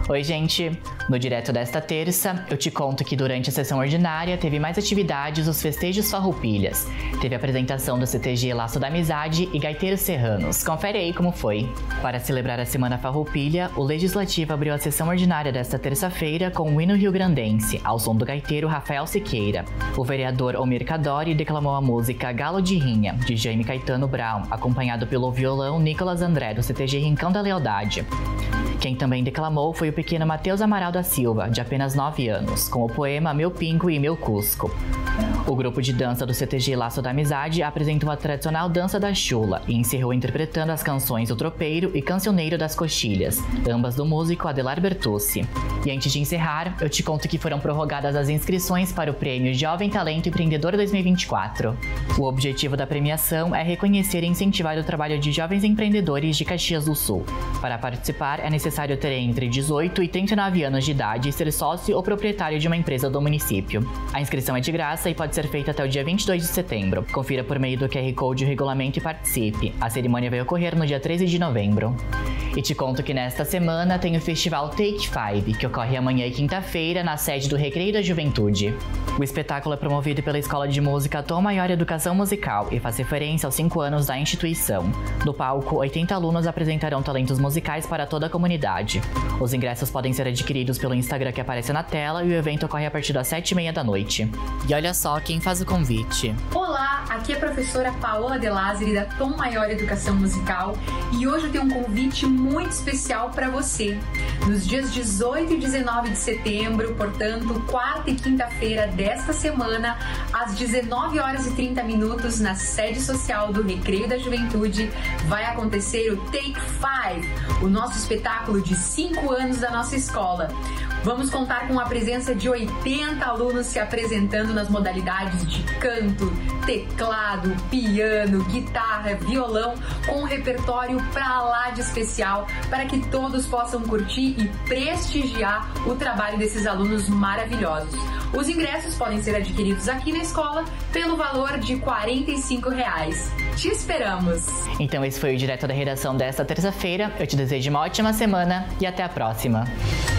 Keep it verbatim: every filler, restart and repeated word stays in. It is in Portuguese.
Oi, gente! No Direto desta terça, eu te conto que durante a sessão ordinária teve mais atividades os festejos Farroupilhas. Teve a apresentação do C T G Laço da Amizade e Gaiteiros Serranos. Confere aí como foi. Para celebrar a Semana Farroupilha, o Legislativo abriu a sessão ordinária desta terça-feira com o hino rio-grandense, ao som do gaiteiro Rafael Siqueira. O vereador Omir Cadori declamou a música Galo de Rinha, de Jaime Caetano Brown, acompanhado pelo violão Nicolas André, do C T G Rincão da Lealdade. Quem também declamou foi o pequeno Matheus Amaral da Silva, de apenas nove anos, com o poema Meu Pingo e Meu Cusco. O grupo de dança do C T G Laço da Amizade apresentou a tradicional dança da chula e encerrou interpretando as canções O Tropeiro e Cancioneiro das Coxilhas, ambas do músico Adelar Bertucci. E antes de encerrar, eu te conto que foram prorrogadas as inscrições para o Prêmio Jovem Talento Empreendedor dois mil e vinte e quatro. O objetivo da premiação é reconhecer e incentivar o trabalho de jovens empreendedores de Caxias do Sul. Para participar, é necessário ter entre dezoito e trinta e nove anos de idade e ser sócio ou proprietário de uma empresa do município. A inscrição é de graça e pode ser feita até o dia vinte e dois de setembro. Confira por meio do Q R Code o regulamento e participe. A cerimônia vai ocorrer no dia treze de novembro. E te conto que nesta semana tem o festival Take Five, que ocorre amanhã e quinta-feira na sede do Recreio da Juventude. O espetáculo é promovido pela Escola de Música Tom Maior Educação Musical e faz referência aos cinco anos da instituição. No palco, oitenta alunos apresentarão talentos musicais para toda a comunidade. Os ingressos podem ser adquiridos pelo Instagram que aparece na tela e o evento ocorre a partir das sete e meia da noite. E olha só quem faz o convite. Olá, aqui é a professora Paola De Lázari da Tom Maior Educação Musical e hoje eu tenho um convite muito especial para você. Nos dias dezoito e dezenove de setembro, portanto, quarta e quinta-feira desta semana, às dezenove horas e trinta minutos, na sede social do Recreio da Juventude, vai acontecer o Take Five, o nosso espetáculo de cinco anos da nossa escola. Vamos contar com a presença de oitenta alunos se apresentando nas modalidades de canto, teclado, piano, guitarra, violão, com um repertório pra lá de especial para que todos possam curtir e prestigiar o trabalho desses alunos maravilhosos. Os ingressos podem ser adquiridos aqui na escola pelo valor de quarenta e cinco reais. Te esperamos! Então esse foi o Direto da Redação desta terça-feira. Eu te desejo uma ótima semana e até a próxima!